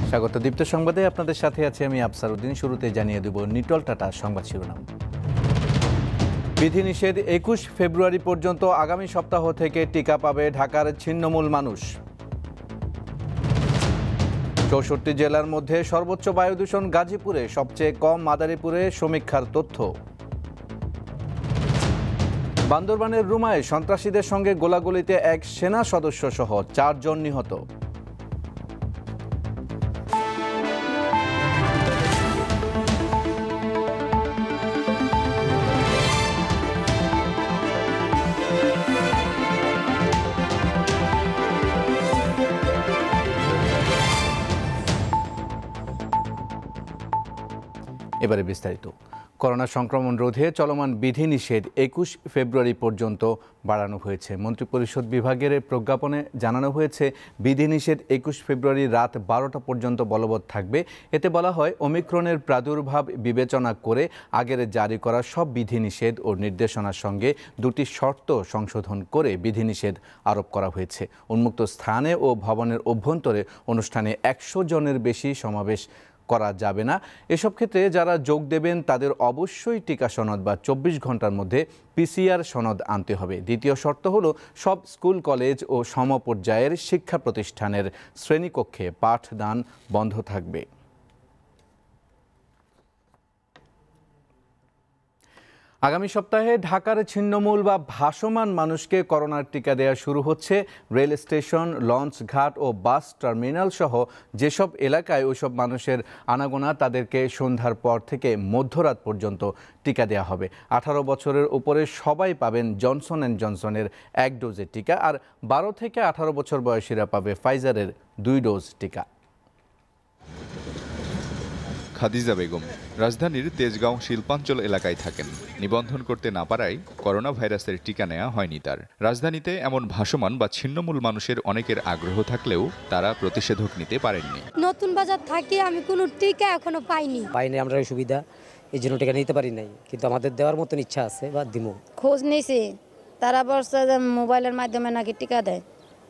স্বাগত দীপ্ত সংবাদে আপনাদের সাথে আছি আমি আফসার উদ্দিন। শুরুতে জানিয়ে দেব নিটল টাটা সংবাদ শিরোনাম। বিধিনিষেধ ২১ ফেব্রুয়ারি পর্যন্ত, আগামী সপ্তাহ থেকে টিকা পাবে ঢাকার ছিন্নমূল মানুষ। ৬৪ জেলার মধ্যে সর্বোচ্চ বায়ু দূষণ গাজীপুরে, সবচেয়ে কম মাদারীপুরে সমীক্ষার তথ্য। বান্দরবানের রুমায় সন্ত্রাসীদের সঙ্গে গোলাগুলিতে এক সেনা সদস্য সহ ৪ জন নিহত। এবারে বিস্তারিত। করোনা সংক্রমণ রোধে চলমান বিধিনিষেধ ২১ ফেব্রুয়ারি পর্যন্ত বাড়ানো হয়েছে। মন্ত্রিপরিষদ বিভাগের প্রজ্ঞাপনে জানানো হয়েছে, বিধিনিষেধ ২১ ফেব্রুয়ারি রাত ১২টা পর্যন্ত বলবৎ থাকবে। এতে বলা হয়, ওমিক্রনের প্রাদুর্ভাব বিবেচনা করে আগের জারি করা সব বিধিনিষেধ ও নির্দেশনার সঙ্গে দুটি শর্ত সংশোধন করে বিধিনিষেধ আরোপ করা হয়েছে। উন্মুক্ত স্থানে ও ভবনের অভ্যন্তরে অনুষ্ঠানে ১০০ জনের বেশি সমাবেশ করা যাবে না। এসব ক্ষেত্রে যারা যোগ দেবেন তাদের অবশ্যই টিকা সনদ বা ২৪ ঘন্টার মধ্যে PCR সনদ আনতে হবে। দ্বিতীয় শর্ত হলো, সব স্কুল, কলেজ ও সমপর্যায়ের শিক্ষা প্রতিষ্ঠানের শ্রেণীকক্ষে পাঠদান বন্ধ থাকবে। আগামী সপ্তাহে ঢাকার ছিন্নমূল বা ভাসমান মানুষকে করোনার টিকা দেওয়া শুরু হচ্ছে। রেল স্টেশন, লঞ্চ ঘাট ও বাস টার্মিনাল সহ যেসব এলাকায় ওইসব মানুষের আনাগোনা, তাদেরকে সন্ধ্যার পর থেকে মধ্যরাত পর্যন্ত টিকা দেওয়া হবে। ১৮ বছরের উপরে সবাই পাবেন জনসন অ্যান্ড জনসনের ১ ডোজের টিকা, আর ১২ থেকে ১৮ বছর বয়সীরা পাবে ফাইজারের ২ ডোজ টিকা। খাদিজা বেগম রাজধানীর তেজগাঁও শিল্পাঞ্চল এলাকায় থাকেন। নিবন্ধন করতে না পারায় করোনা ভাইরাসের টিকা নেওয়া হয়নি তার। রাজধানীতে এমন ভাসমান বা ছিন্নমূল মানুষের অনেকের আগ্রহ থাকলেও তারা প্রতিষেধক নিতে পারেননি। নতুন বাজার থাকি আমি কোনো টিকা এখনো পাইনি। আমরা সুবিধা এই জন্য টিকা নিতে পারি নাই, কিন্তু আমাদের দেওয়ার মতন ইচ্ছা আছে বা দিমু। খোঁজ নিয়েছি, তারা বলছে যে মোবাইলের মাধ্যমে নাকি টিকা দেয়।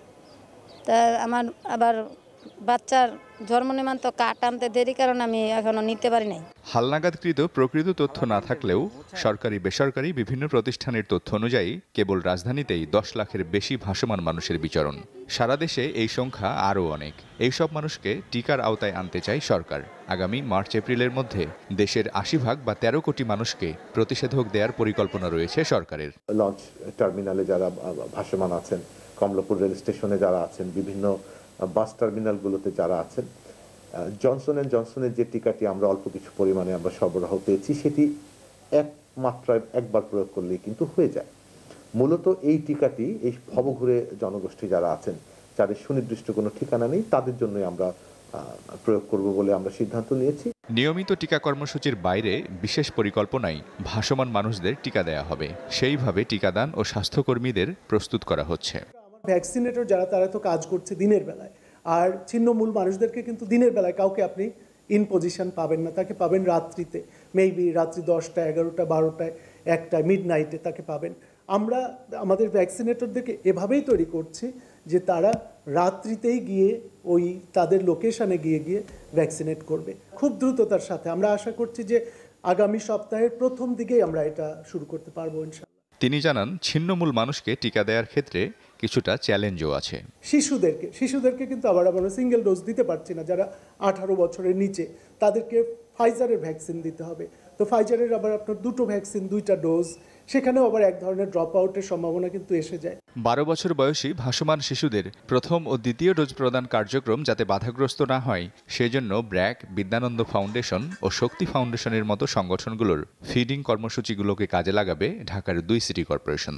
তা আমার আবার বাচ্চার জন্ম নিবন্ধন তো কার্ড আনতে দেরি, কারণ আমি এখনো নিতে পারি নাই। হালনাগাদকৃত প্রকৃত তথ্য না থাকলেও সরকারি বেসরকারি বিভিন্ন প্রতিষ্ঠানের তথ্য অনুযায়ী কেবল রাজধানীতেই ১০ লাখের বেশি ভাসমান মানুষের বিচরণ। সারা দেশে এই সংখ্যা আরও অনেক। এইসব মানুষকে টিকার আওতায় আনতে চায় সরকার। আগামী মার্চ এপ্রিলের মধ্যে দেশের ৮০% বা ১৩ কোটি মানুষকে প্রতিষেধক দেওয়ার পরিকল্পনা রয়েছে সরকারের। লঞ্চ টার্মিনালে যারা ভাসমান আছেন, কমলাপুর রেল স্টেশনে যারা আছেন, বিভিন্ন বাস টার্মিনালগুলোতে যারা আছেন, জনসন অ্যান্ড জনসনের যে টিকাটি আমরা অল্প কিছু পরিমাণে আমরা সরবরাহ পেয়েছি, সেটি এক মাত্রায় একবার প্রয়োগ করলেই কিন্তু হয়ে যায়। মূলত এই টিকাটি এই ভবঘুরে জনগোষ্ঠী যারা আছেন, যাদের সুনির্দিষ্ট কোনো ঠিকানা নেই, তাদের জন্যই আমরা প্রয়োগ করব বলে আমরা সিদ্ধান্ত নিয়েছি। নিয়মিত টিকা কর্মসূচির বাইরে বিশেষ পরিকল্পনায় ভাসমান মানুষদের টিকা দেওয়া হবে। সেইভাবে টিকাদান ও স্বাস্থ্যকর্মীদের প্রস্তুত করা হচ্ছে। ভ্যাকসিনেটর যারা, তারা তো কাজ করছে দিনের বেলায়, আর ছিন্নমূল মানুষদেরকে কিন্তু দিনের বেলায় কাউকে আপনি ইন পজিশন পাবেন না, তাকে পাবেন রাত্রিতে, মেবি রাত্রি 10টা, 11টা, 12টায়, 1টায়, মিডনাইটে তাকে পাবেন। আমরা আমাদের ভ্যাকসিনেটরদেরকে এভাবেই তৈরি করছি যে তারা রাত্রিতেই গিয়ে ওই তাদের লোকেশনে গিয়ে গিয়ে ভ্যাকসিনেট করবে খুব দ্রুততার সাথে। আমরা আশা করছি যে আগামী সপ্তাহের প্রথম দিকেই আমরা এটা শুরু করতে পারবো ইনশাআল্লাহ। তিনি জানান, ছিন্নমূল মানুষকে টিকা দেওয়ার ক্ষেত্রে কিছুটা চ্যালেঞ্জও আছে। শিশুদেরকে কিন্তু আবার আমরা সিঙ্গেল ডোজ দিতে পারছি না। যারা ১৮ বছরের নিচে, তাদেরকে ফাইজারের ভ্যাকসিন দিতে হবে। তো ফাইজারের আবার আপনার 2টো ভ্যাকসিন, 2টা ডোজ, সেখানেও আবার এক ধরনের ড্রপ আউটের সম্ভাবনা কিন্তু এসে যায়। ১২ বছর বয়সী ভাসমান শিশুদের প্রথম ও দ্বিতীয় ডোজ প্রদান কার্যক্রম যাতে বাধাগ্রস্ত না হয়, সেজন্য ব্র্যাক, বিদ্যানন্দ ফাউন্ডেশন ও শক্তি ফাউন্ডেশনের মতো সংগঠনগুলোর ফিডিং কর্মসূচিগুলোকে কাজে লাগাবে ঢাকার 2 সিটি কর্পোরেশন।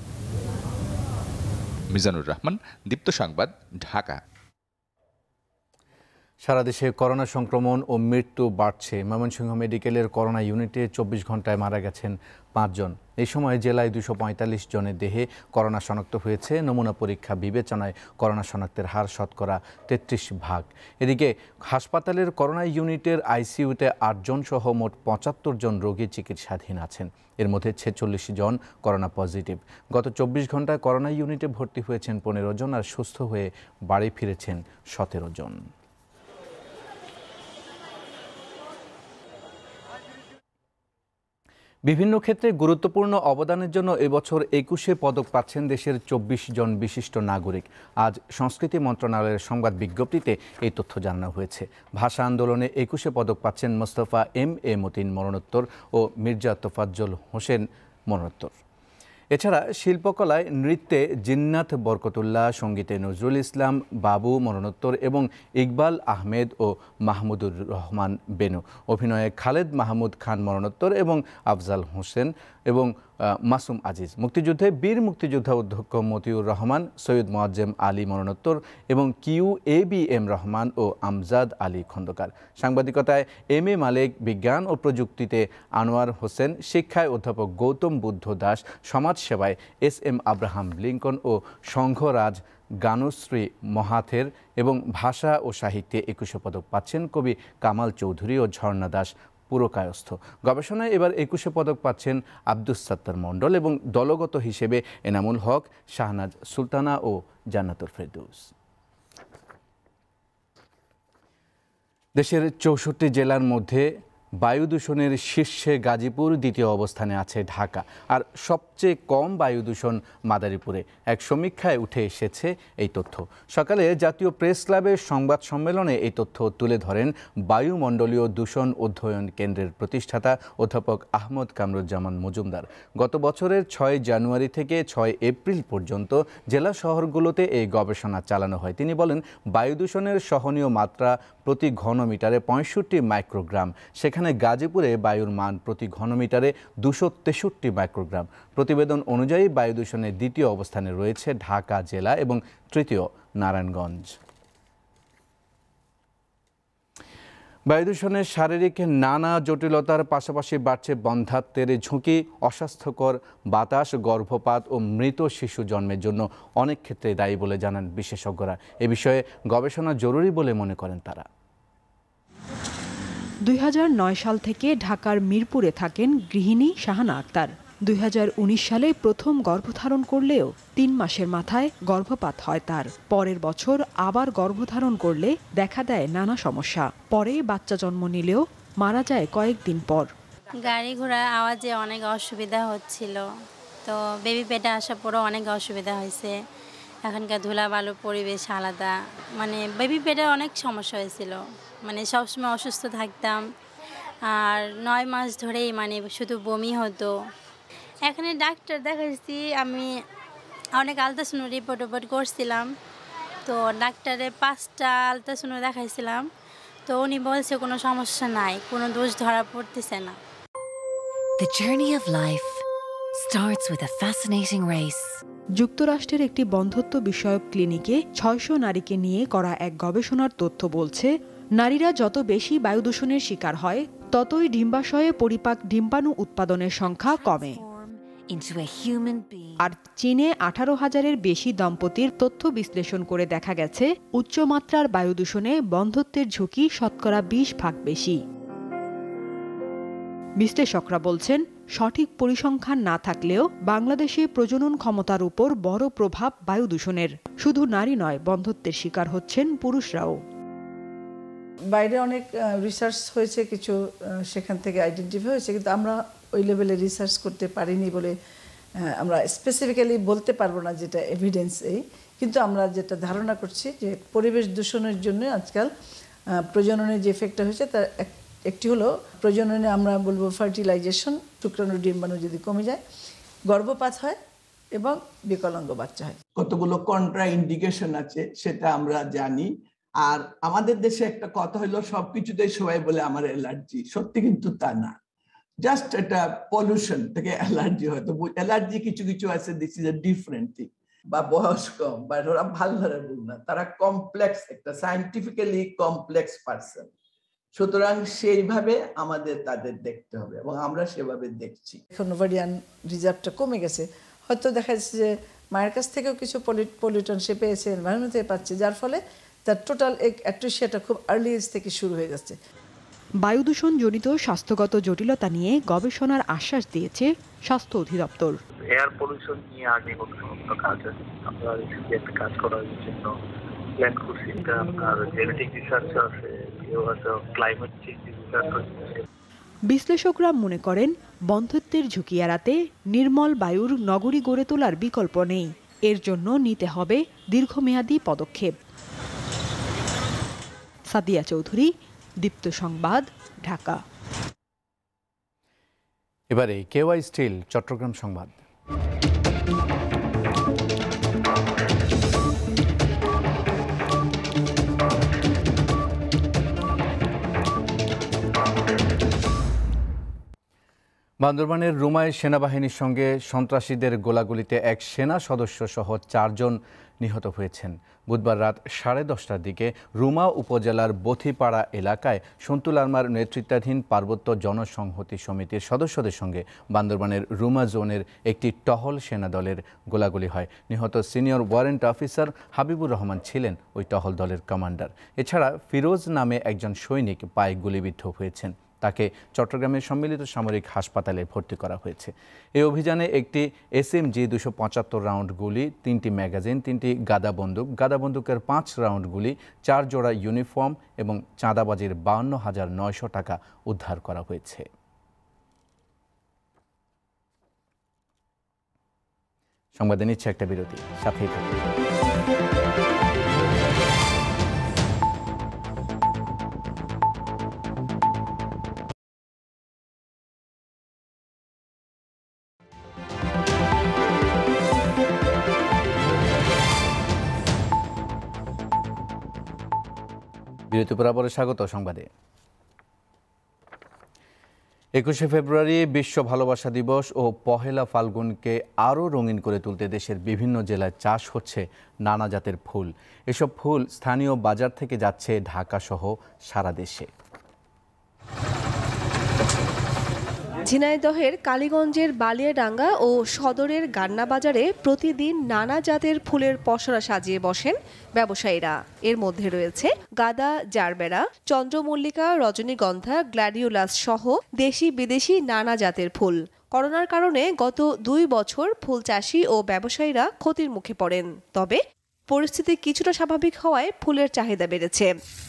মিজানুর রহমান, দীপ্ত সংবাদ, ঢাকা। সারা দেশে করোনা সংক্রমণ ও মৃত্যু বাড়ছে। ময়মনসিংহ মেডিকেলের করোনা ইউনিটে ২৪ ঘন্টায় মারা গেছেন ৫ জন। এই সময় জেলায় ২৪৫ জনের দেহে করোনা শনাক্ত হয়েছে। নমুনা পরীক্ষা বিবেচনায় করোনা শনাক্তের হার শতকরা ৩৩%। এদিকে হাসপাতালের করোনা ইউনিটের আইসিইউতে ৮ জন সহ মোট ৭৫ জন রোগী চিকিৎসাধীন আছেন। এর মধ্যে ৪৬ জন করোনা পজিটিভ। গত ২৪ ঘন্টায় করোনা ইউনিটে ভর্তি হয়েছেন ১৫ জন, আর সুস্থ হয়ে বাড়ি ফিরেছেন ১৭ জন। বিভিন্ন ক্ষেত্রে গুরুত্বপূর্ণ অবদানের জন্য এবছর 21 পদক পাচ্ছেন দেশের 24 জন বিশিষ্ট নাগরিক। আজ সংস্কৃতি মন্ত্রণালয়ের সংবাদ বিজ্ঞপ্তিতে এই তথ্য জানানো হয়েছে। ভাষা আন্দোলনে 21 পদক পাচ্ছেন মোস্তফা এম.এ. মতিন মরণোত্তর ও মির্জা তোফাজ্জল হোসেন মরণোত্তর। এছাড়া শিল্পকলায়, নৃত্যে জিন্নাত বরকতুল্লাহ, সঙ্গীতে নজরুল ইসলাম বাবু মরণোত্তর এবং ইকবাল আহমেদ ও মাহমুদুর রহমান বেনু, অভিনয়ে খালেদ মাহমুদ খান মরণোত্তর এবং আফজাল হোসেন এবং মাসুম আজিজ, মুক্তিযুদ্ধে বীর মুক্তিযোদ্ধা অধ্যক্ষ মতিউর রহমান, সৈয়দ মোয়াজ্জেম আলী মরণোত্তর এবং QABM রহমান ও আমজাদ আলী খন্দকার, সাংবাদিকতায় M.A. মালেক, বিজ্ঞান ও প্রযুক্তিতে আনোয়ার হোসেন, শিক্ষায় অধ্যাপক গৌতম বুদ্ধ দাস, সমাজসেবায় SM আব্রাহাম লিঙ্কন ও সংঘরাজ গানুশ্রী মহাথের এবং ভাষা ও সাহিত্যে 21 পদক পাচ্ছেন কবি কামাল চৌধুরী ও ঝর্ণা দাস পুরকায়স্থ। গবেষণায় এবার 21 পদক পাচ্ছেন আব্দুস সাত্তার মণ্ডল এবং দলগত হিসেবে এনামুল হক, শাহনাজ সুলতানা ও জান্নাতুল ফেরদৌস। দেশের 64 জেলার মধ্যে বায়ু দূষণের শীর্ষে গাজীপুর, দ্বিতীয় অবস্থানে আছে ঢাকা, আর সবচেয়ে কম বায়ু দূষণ মাদারীপুরে। এক সমীক্ষায় উঠে এসেছে এই তথ্য। সকালে জাতীয় প্রেস ক্লাবের সংবাদ সম্মেলনে এই তথ্য তুলে ধরেন বায়ুমণ্ডলীয় দূষণ অধ্যয়ন কেন্দ্রের প্রতিষ্ঠাতা অধ্যাপক আহমদ কামরুজ্জামান মজুমদার। গত বছরের 6 জানুয়ারি থেকে 6 এপ্রিল পর্যন্ত জেলা শহরগুলোতে এই গবেষণা চালানো হয়। তিনি বলেন, বায়ু দূষণের সহনীয় মাত্রা প্রতি ঘনমিটারে 65 মাইক্রোগ্রাম, সেখানে গাজীপুরে বায়ুর মান প্রতি ঘনমিটারে 263 মাইক্রোগ্রাম। প্রতিবেদন অনুযায়ী বায়ু দূষণের দ্বিতীয় অবস্থানে রয়েছে ঢাকা জেলা এবং তৃতীয় নারায়ণগঞ্জ। বায়ু দূষণের শারীরিক নানা জটিলতার পাশাপাশি বাড়ছে বন্ধ্যাত্বের ঝুঁকি, অস্বাস্থ্যকর বাতাস, গর্ভপাত ও মৃত শিশু জন্মের জন্য অনেক ক্ষেত্রে দায়ী বলে জানান বিশেষজ্ঞরা। এ বিষয়ে গবেষণা জরুরি বলে মনে করেন তারা। 2009 সাল থেকে ঢাকার মিরপুরে থাকেন গৃহিণী শাহানা আক্তার। 2019 সালে প্রথম গর্ভধারণ করলেও 3 মাসের মাথায় গর্ভপাত হয় তার। পরের বছর আবার গর্ভধারণ করলে দেখা দেয় নানা সমস্যা। পরে বাচ্চা জন্ম নিলেও মারা যায় কয়েকদিন পর। গাড়ি ঘোড়ার আওয়াজে অনেক অসুবিধা হচ্ছিল, তো বেবি পেটে আসার পরও অনেক অসুবিধা হয়েছে। এখানকার ধুলা বালুর পরিবেশ আলাদা, মানে বেবি পেটে অনেক সমস্যা হয়েছিল, মানে সবসময় অসুস্থ থাকতাম। আর 9 মাস ধরেই মানে শুধু বমি হতো। এখানে ডাক্তার দেখাইছি, আমি অনেক আলট্রাসাউন্ড রিপোর্ট করছিলাম, তো ডাক্তারে 5টা আলট্রাসাউন্ড দেখাইছিলাম, তো উনি বলছে কোনো সমস্যা নাই, কোনো দোষ ধরা পড়তেছে না। The journey of life starts with a fascinating race. যুক্তরাষ্ট্রের একটি বন্ধ্যত্ব বিষয়ক ক্লিনিকে 600 নারীকে নিয়ে করা এক গবেষণার তথ্য বলছে, নারীরা যত বেশি বায়ু দূষণের শিকার হয়, ততই ডিম্বাশয়ে পরিপাক ডিম্বাণু উৎপাদনের সংখ্যা কমে। আর চীনে 18,000-এর বেশি দম্পতির তথ্য বিশ্লেষণ করে দেখা গেছে, উচ্চমাত্রার বায়ু দূষণে বন্ধ্যত্বের ঝুঁকি শতকরা 20 ভাগ বেশি। বিশ্লেষকরা বলছেন, সঠিক পরিসংখ্যান না থাকলেও বাংলাদেশে প্রজনন ক্ষমতার উপর বড় প্রভাব বায়ু দূষণের। শুধু নারী নয়, বন্ধ্যত্বের শিকার হচ্ছেন পুরুষরাও। বাইরে অনেক রিসার্চ হয়েছে, কিছু সেখান থেকে আইডেন্টিফাই হয়েছে, কিন্তু আমরা ওই লেভেলে রিসার্চ করতে পারিনি বলে আমরা স্পেসিফিক্যালি বলতে পারবো না যেটা এভিডেন্স এই। কিন্তু আমরা যেটা ধারণা করছি যে পরিবেশ দূষণের জন্য আজকাল প্রজননের যে এফেক্টটা হয়েছে তার একটি হলো প্রজননে আমরা বলবো ফার্টিলাইজেশন, শুক্রাণু ডিম্বাণু যদি কমে যায়, গর্ভপাত হয় এবং বিকলাঙ্গ বাচ্চা হয়। কতগুলো কন্ট্রা ইন্ডিকেশন আছে সেটা আমরা জানি। আর আমাদের দেশে একটা কথা হলো, সবকিছুতেই সবাই বলে আমার অ্যালার্জি, সত্যি কিন্তু তা না। জাস্ট এটা পলিউশন থেকে অ্যালার্জি হয়। তো অ্যালার্জি কিছু কিছু আছে, this is a different thing. বা বয়স কম বা ওরা ভালনারেবল না, তারা কমপ্লেক্স, একটা সায়েন্টিফিক্যালি কমপ্লেক্স পারসন। সুতরাং সেইভাবে আমাদের তাদের দেখতে হবে এবং আমরা সেভাবে দেখছি। এখন ওভারিয়ান রিজার্ভটা কমে গেছে, হয়তো দেখা যাচ্ছে যে মায়ের কাছ থেকেও কিছু পলিউটন সে পেয়েছে, এনভায়রনমেন্ট থেকে পাচ্ছে, যার ফলে তার টোটাল অ্যাট্রিশিয়াটা খুব আর্লি এজ থেকে শুরু হয়ে যাচ্ছে। বায়ু দূষণ জনিত স্বাস্থ্যগত জটিলতা নিয়ে গবেষণার আশ্বাস দিয়েছে স্বাস্থ্য অধিদপ্তর। এয়ার পলিউশন নিয়ে আগে কোনো কাজ আছে, আমরা একটা কাজ করার জন্য প্ল্যান করছি। আর জেনেটিক রিসার্চ আছে, ক্লাইমেট চেঞ্জ রিসার্চ আছে। বিশ্লেষকরা মনে করেন বন্ধ্যত্বের ঝুঁকি এড়াতে নির্মল বায়ুর নগরী গড়ে তোলার বিকল্প নেই। এর জন্য নিতে হবে দীর্ঘমেয়াদী পদক্ষেপ। সাদিয়া চৌধুরী, দীপ্ত সংবাদ, ঢাকা। এবারে কেওয়াই স্টিল চট্টগ্রাম সংবাদ। বান্দরবানের রুমায় সেনাবাহিনীর সঙ্গে সন্ত্রাসীদের গোলাগুলিতে এক সেনা সদস্য সহ 4 জন নিহত হয়েছেন। বুধবার রাত 10:30টার দিকে রুমা উপজেলার বথিপাড়া এলাকায় সন্তুল আরমার নেতৃত্বাধীন পার্বত্য জনসংহতি সমিতির সদস্যদের সঙ্গে বান্দরবানের রুমা জোনের একটি টহল সেনা দলের গোলাগুলি হয়। নিহত senior warrant officer Habibur Rahman ছিলেন ওই টহল দলের কমান্ডার। এছাড়া ফিরোজ নামে একজন সৈনিক পায়ে গুলিবিদ্ধ হয়েছেন। তাকে চট্টগ্রামের সম্মিলিত সামরিক হাসপাতালে ভর্তি করা হয়েছে। এই অভিযানে একটি SMG 275 রাউন্ড গুলি, 3টি ম্যাগাজিন, 3টি গাদা বন্দুকের 5 রাউন্ড গুলি, 4 জোড়া ইউনিফর্ম এবং চাঁদাবাজির 52,900 টাকা উদ্ধার করা হয়েছে। সংবাদে নিচ্ছে একটা বিরতি, সাথেই থাকুন। বিরতি বরাবর স্বাগত সংবাদে। 21শে ফেব্রুয়ারি বিশ্ব ভালোবাসা দিবস ও পহেলা ফাল্গুনকে আরও রঙিন করে তুলতে দেশের বিভিন্ন জেলায় চাষ হচ্ছে নানা জাতের ফুল। এসব ফুল স্থানীয় বাজার থেকে যাচ্ছে ঢাকা সহ সারা দেশে। ঝিনাইদহের কালীগঞ্জের বালিয়াডাঙ্গা ও সদরের গান্না বাজারে প্রতিদিন নানা জাতের ফুলের পসরা সাজিয়ে বসেন ব্যবসায়ীরা। এর মধ্যে রয়েছে গাঁদা, জারবেরা, চন্দ্রমল্লিকা, রজনীগন্ধা, গ্ল্যাডিওলাস সহ দেশি বিদেশি নানা জাতের ফুল। করোনার কারণে গত 2 বছর ফুল চাষি ও ব্যবসায়ীরা ক্ষতির মুখে পড়েন। তবে পরিস্থিতি কিছুটা স্বাভাবিক হওয়ায় ফুলের চাহিদা বেড়েছে।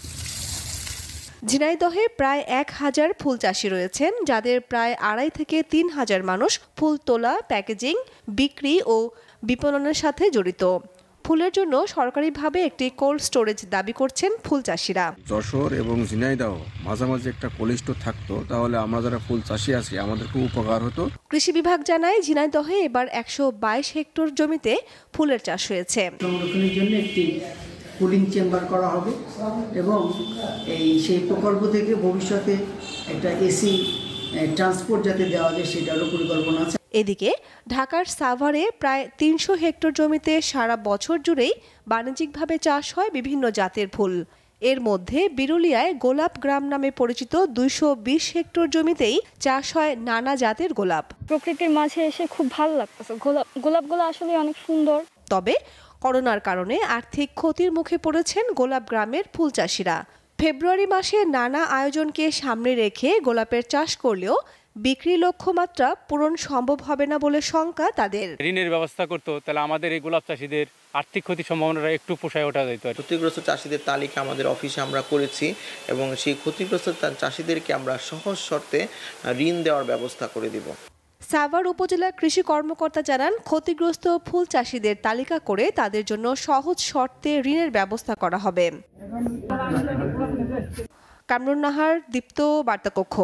ঝিনাইদহে প্রায় 1000 ফুল চাষি রয়েছেন, যাদের প্রায় 2.5 থেকে 3000 মানুষ ফুল তোলা, প্যাকেজিং, বিক্রি ও বিপণনের সাথে জড়িত। ফুলের জন্য সরকারিভাবে একটি কোল্ড স্টোরেজ দাবি করছেন ফুল চাষিরা। যশোর এবং ঝিনাইদহ মাঝামাঝি একটা কোল্ড স্টোর থাকতো, তাহলে আমরা যারা ফুল চাষি আছি আমাদের খুব উপকার হতো। কৃষি বিভাগ জানায় ঝিনাইদহে এবার 122 হেক্টর জমিতে ফুলের চাষ হয়েছে। সংরক্ষণের জন্য একটি কুলিং চেম্বার করা হবে এবং সেই প্রকল্প থেকে ভবিষ্যতে একটা এসি ট্রান্সপোর্ট যাতে দেওয়া যায় সেটারও পরিকল্পনা আছে। এদিকে ঢাকার সাভারে প্রায় 300 হেক্টর জমিতে সারা বছর জুড়েই বাণিজ্যিকভাবে চাষ হয় বিভিন্ন জাতের ফুল। এর মধ্যে বিরুলিয়ায় গোলাপ গ্রাম নামে পরিচিত 220 হেক্টর জমিতেই চাষ হয় নানা জাতের গোলাপ। প্রকৃতির মাঝে এসে খুব ভালো লাগতেছে। গোলাপগুলো আসলে অনেক সুন্দর। তবে করোনার কারণে আর্থিক ক্ষতির মুখে পড়েছেন গোলাপ গ্রামের ফুল চাষিরা। ফেব্রুয়ারি মাসে নানা আয়োজনকে সামনে রেখে গোলাপের চাষ করলেও বিক্রি লক্ষ্যমাত্রা পূরণ সম্ভব হবে না বলে শঙ্কা তাদের। ঋণের ব্যবস্থা করতো, তাহলে আমাদের এই গোলাপ চাষিদের আর্থিক ক্ষতির সম্ভাবনাটা একটু পোষায় ওঠা যেত। ক্ষতিগ্রস্ত চাষিদের তালিকা আমাদের অফিসে আমরা করেছি এবং সেই ক্ষতিগ্রস্ত চাষিদেরকে আমরা সহজ শর্তে ঋণ দেওয়ার ব্যবস্থা করে দিব। সাভার উপজেলা কৃষি কর্মকর্তা জানান, ক্ষতিগ্রস্ত ফুল চাষিদের তালিকা করে তাদের জন্য সহজ শর্তে ঋণের ব্যবস্থা করা হবে। কামরুন নাহার, দীপ্ত বার্তাকক্ষ।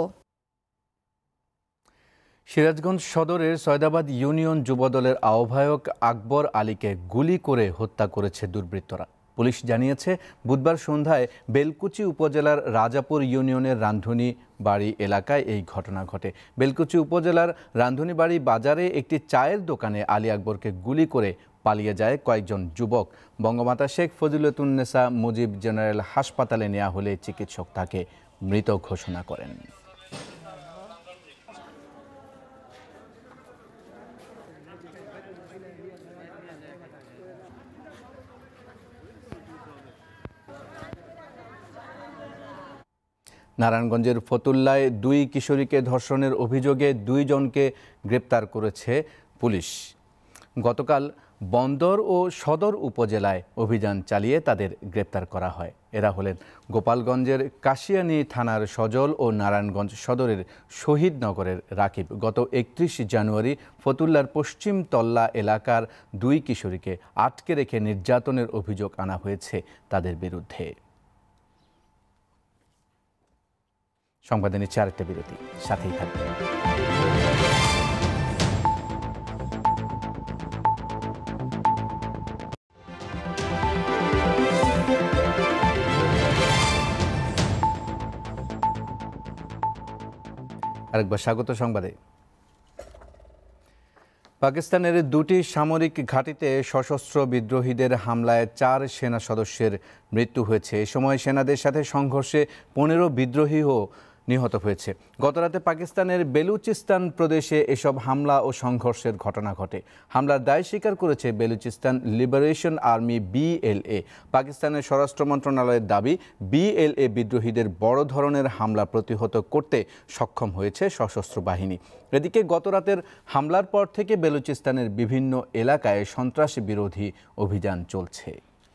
সিরাজগঞ্জ সদরের সয়দাবাদ ইউনিয়ন যুবদলের আহ্বায়ক আকবর আলীকে গুলি করে হত্যা করেছে দুর্বৃত্তরা। পুলিশ জানিয়েছে, বুধবার সন্ধ্যায় বেলকুচি উপজেলার রাজাপুর ইউনিয়নের রান্ধুনি বাড়ি এলাকায় এই ঘটনা ঘটে। বেলকুচি উপজেলার রান্ধুনি বাড়ি বাজারে একটি চায়ের দোকানে আলী আকবরকে গুলি করে পালিয়ে যায় কয়েকজন যুবক। বঙ্গমাতা শেখ ফজিলতুন্নেসা মুজিব জেনারেল হাসপাতালে নেওয়া হলে চিকিৎসক তাকে মৃত ঘোষণা করেন। নারায়ণগঞ্জের ফতুল্লায় 2 কিশোরীকে ধর্ষণের অভিযোগে 2 জনকে গ্রেপ্তার করেছে পুলিশ। গতকাল বন্দর ও সদর উপজেলায় অভিযান চালিয়ে তাদের গ্রেপ্তার করা হয়। এরা হলেন গোপালগঞ্জের কাশিয়ানী থানার সজল ও নারায়ণগঞ্জ সদরের শহীদনগরের রাকিব। গত 31 জানুয়ারি ফতুল্লার পশ্চিম তল্লা এলাকার 2 কিশোরীকে আটকে রেখে নির্যাতনের অভিযোগ আনা হয়েছে তাদের বিরুদ্ধে। সংবাদে নিচ্ছে আরেকটা বিরতি, সাথেই থাকবে। আরেকবার স্বাগত সংবাদে। পাকিস্তানের 2টি সামরিক ঘাঁটিতে সশস্ত্র বিদ্রোহীদের হামলায় 4 সেনা সদস্যের মৃত্যু হয়েছে। এ সময় সেনাদের সাথে সংঘর্ষে 15 বিদ্রোহীও নিহত হয়েছে। গতরাতে পাকিস্তানের বেলুচিস্তান প্রদেশে এসব হামলা ও সংঘর্ষের ঘটনা ঘটে। হামলার দায় স্বীকার করেছে বেলুচিস্তান লিবারেশন আর্মি BLA। পাকিস্তানের স্বরাষ্ট্র মন্ত্রণালয়ের দাবি, BLA বিদ্রোহীদের বড় ধরনের হামলা প্রতিহত করতে সক্ষম হয়েছে সশস্ত্র বাহিনী। এদিকে গতরাতের হামলার পর থেকে বেলুচিস্তানের বিভিন্ন এলাকায় সন্ত্রাসী বিরোধী অভিযান চলছে।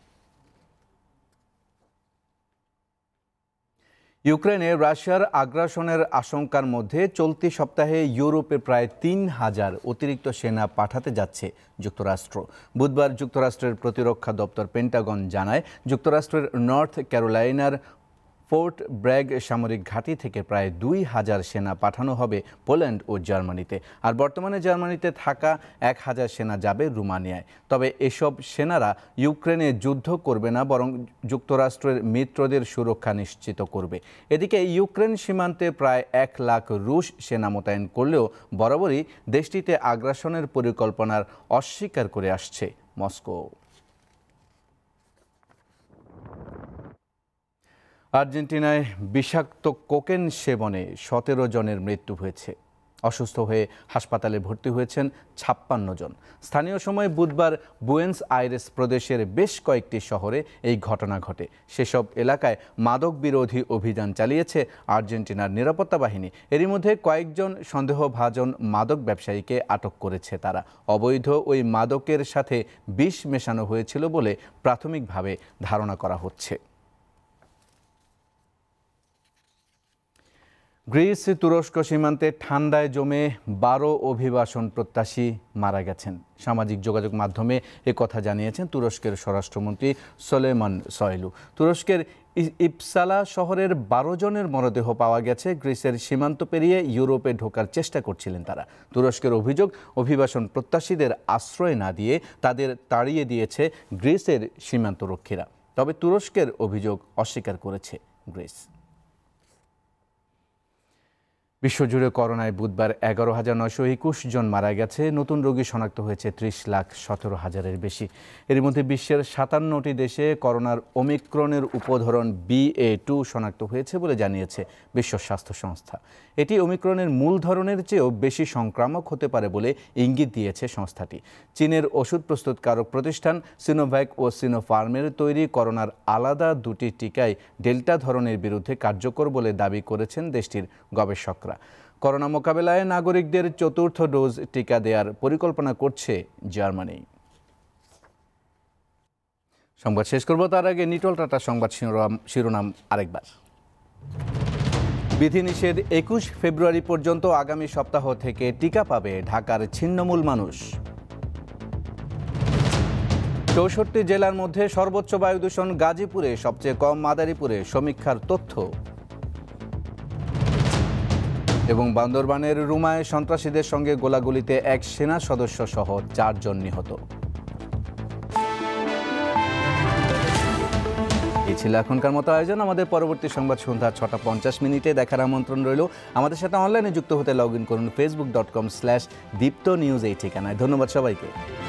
ইউক্রেনে রাশিয়ার আগ্রাসনের আশঙ্কার মধ্যে চলতি সপ্তাহে ইউরোপে প্রায় 3000 অতিরিক্ত সেনা পাঠাতে যাচ্ছে যুক্তরাষ্ট্র। বুধবার যুক্তরাষ্ট্রের প্রতিরক্ষা দপ্তর পেন্টাগন জানায়, যুক্তরাষ্ট্রের নর্থ ক্যারোলাইনার ফোর্ট ব্র্যাগ সামরিক ঘাঁটি থেকে প্রায় 2000 সেনা পাঠানো হবে পোল্যান্ড ও জার্মানিতে। আর বর্তমানে জার্মানিতে থাকা 1000 সেনা যাবে রোমানিয়ায়। তবে এসব সেনারা ইউক্রেনে যুদ্ধ করবে না, বরং যুক্তরাষ্ট্রের মিত্রদের সুরক্ষা নিশ্চিত করবে। এদিকে ইউক্রেন সীমান্তে প্রায় 1 লাখ রুশ সেনা মোতায়েন করলেও বরাবরই দেশটিতে আগ্রাসনের পরিকল্পনার অস্বীকার করে আসছে মস্কো। আর্জেন্টিনায় বিষাক্ত কোকেন সেবনে 17 জনের মৃত্যু হয়েছে। অসুস্থ হয়ে হাসপাতালে ভর্তি হয়েছেন 56 জন। স্থানীয় সময় বুধবার বুয়েন্স আইরেস প্রদেশের বেশ কয়েকটি শহরে এই ঘটনা ঘটে। সেসব এলাকায় মাদক বিরোধী অভিযান চালিয়েছে আর্জেন্টিনার নিরাপত্তা বাহিনী। এরই মধ্যে কয়েকজন সন্দেহভাজন মাদক ব্যবসায়ীকে আটক করেছে তারা। অবৈধ ওই মাদকের সাথে বিষ মেশানো হয়েছিল বলে প্রাথমিকভাবে ধারণা করা হচ্ছে। গ্রিস তুরস্ক সীমান্তে ঠান্ডায় জমে 12 অভিবাসন প্রত্যাশী মারা গেছেন। সামাজিক যোগাযোগ মাধ্যমে কথা জানিয়েছেন তুরস্কের স্বরাষ্ট্রমন্ত্রী সলেমান সয়লু। তুরস্কের ইপসালা শহরের 12 জনের মরদেহ পাওয়া গেছে। গ্রিসের সীমান্ত পেরিয়ে ইউরোপে ঢোকার চেষ্টা করছিলেন তারা। তুরস্কের অভিযোগ, অভিবাসন প্রত্যাশীদের আশ্রয় না দিয়ে তাদের তাড়িয়ে দিয়েছে গ্রিসের সীমান্তরক্ষীরা। তবে তুরস্কের অভিযোগ অস্বীকার করেছে গ্রিস। বিশ্বজুড়ে করোনায় বুধবার 11,921 জন মারা গেছে। নতুন রোগী শনাক্ত হয়েছে 30,17,000-এর বেশি। এর মধ্যে বিশ্বের 57টি দেশে করোনার ওমিক্রনের উপধরন BA.2 শনাক্ত হয়েছে বলে জানিয়েছে বিশ্ব স্বাস্থ্য সংস্থা। এটি ওমিক্রনের মূল ধরনের চেয়েও বেশি সংক্রামক হতে পারে বলে ইঙ্গিত দিয়েছে সংস্থাটি। চীনের ওষুধ প্রস্তুতকারক প্রতিষ্ঠান সিনোভ্যাক ও সিনোফার্মের তৈরি করোনার আলাদা 2টি টিকাই ডেল্টা ধরনের বিরুদ্ধে কার্যকর বলে দাবি করেছেন দেশটির গবেষকরা। করোনা মোকাবেলায় নাগরিকদের 4র্থ ডোজ টিকা দেওয়ার পরিকল্পনা করছে জার্মানি। সংবাদ শেষ করব, তার আগে নিটল টাটা সংবাদ শিরোনাম আরেকবার। বিধিনিষেধ 21 ফেব্রুয়ারি পর্যন্ত আগামী সপ্তাহ থেকে টিকা পাবে ঢাকার ছিন্নমূল মানুষ। 64 জেলার মধ্যে সর্বোচ্চ বায়ু দূষণ গাজীপুরে, সবচেয়ে কম মাদারীপুরে, সমীক্ষার তথ্য। এবং বান্দরবানের রুমায় সন্ত্রাসীদের সঙ্গে গোলাগুলিতে 1 সেনা সদস্য সহ 4 জন নিহত। এই ছিল এখনকার মতো আয়োজন। আমাদের পরবর্তী সংবাদ সন্ধ্যা 6:50 দেখার আমন্ত্রণ রইল। আমাদের সাথে অনলাইনে যুক্ত হতে লগ ইন করুন facebook.com/diptonews এই ঠিকানায়। ধন্যবাদ সবাইকে।